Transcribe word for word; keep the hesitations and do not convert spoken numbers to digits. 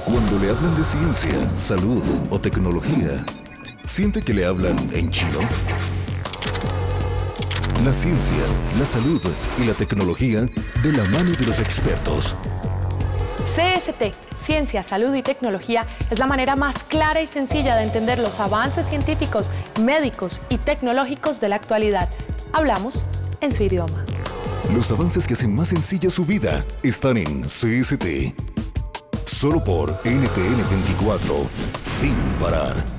Cuando le hablan de ciencia, salud o tecnología, ¿siente que le hablan en chino? La ciencia, la salud y la tecnología de la mano de los expertos. C S T, Ciencia, Salud y Tecnología, es la manera más clara y sencilla de entender los avances científicos, médicos y tecnológicos de la actualidad. Hablamos en su idioma. Los avances que hacen más sencilla su vida están en C S T. Solo por N T N veinticuatro, sin parar.